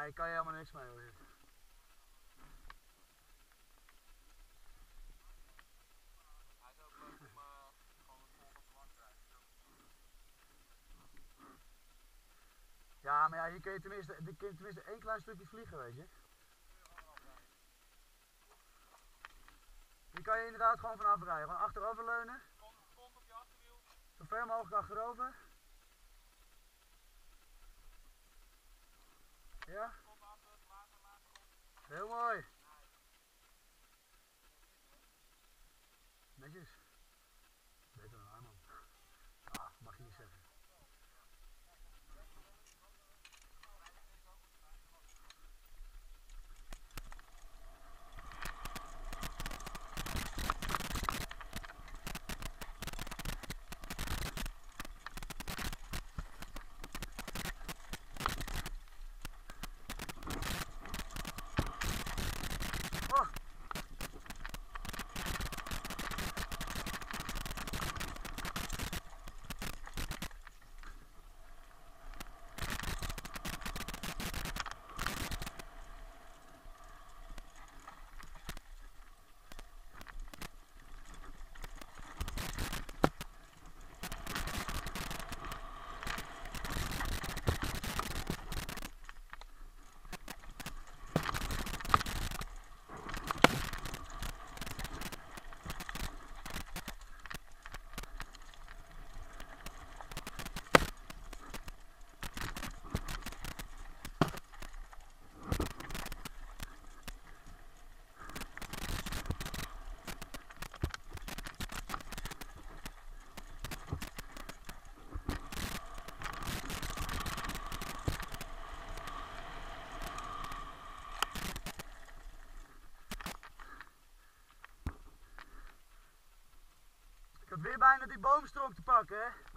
Nee, ik kan je helemaal niks mee hoor. Ja, maar ja, hier kun je tenminste één klein stukje vliegen, weet je. Hier kan je inderdaad gewoon vanaf rijden. Gewoon achterover leunen. Kont op je achterwiel. Zo ver mogelijk achterover. Ja? Heel mooi. Netjes. Beter dan Arman. Ah, mag je niet zeggen. Oh. Ik had weer bijna die boomstronk te pakken, hè.